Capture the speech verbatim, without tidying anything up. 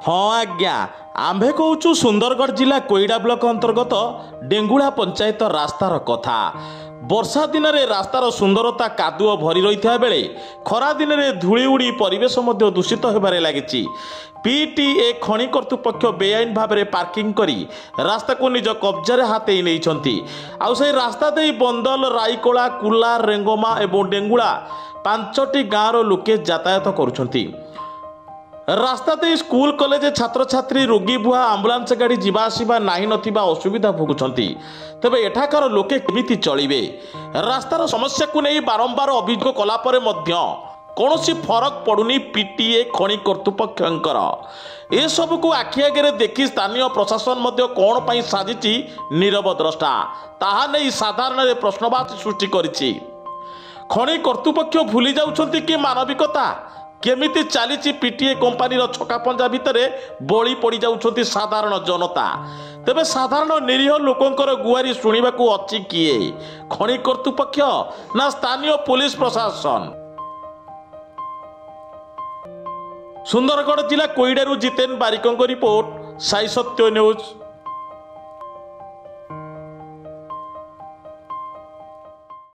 हाँ आज्ञा आम्भे कहूँ सुंदरगढ़ जिला कोईडा ब्लॉक अंतर्गत डेंगुला पंचायत रास्तार कथा। वर्षा दिन में रास्तार सुंदरता कादुओ भरी रही बेले खरा दिन में धूली उड़ी परिवेश दूषित होबारे लगी। पीटीए खनि कर्तृपक्ष बेआईन भाव में पार्किंग करी रास्ता को निज कब्जा हाथ नहीं आउ से रास्ता दे बंदल राईकोला कुला रेंगमा एवं डेंगुला पांचटी गाँव लोके यातायात करुछंती। रास्ता दे स्कूल कॉलेज छात्र छात्री रोगी बुआ आंबुलांस गाड़ी जीवा आसिबा नाही नथिबा असुविधा भोगुछंती। तेबे एठाकार लोके केमिति चलिबे? रास्तार समस्या को नहीं बारंबार अभियोग कला परे मध्य कौनसी फरक पड़ुनी पीटीए खनि कर्तृपक्षंकर। ए सब को आखि आगे देखि स्थानीय प्रशासन मध्य कौन पाई साजिची नीरव द्रष्टा ताहा नहीं साधारण प्रश्नवाची सृष्टि करिछि। खनि कर्तृपक्ष भूली जाउछंती कि मानविकता केमिति चली पीटीए कंपानी छकापंजा भितर बली पड़ी जाउछंती साधारण जनता। तेबे साधारण निरीह लोकंकर गुहारी शुणिबाकू अछि किए? खनि कर्तृपक्ष ना स्थानीय पुलिस प्रशासन? सुंदरगढ़ जिला कोईडारू जितेन बारिकों रिपोर्ट साई सत्य न्यूज।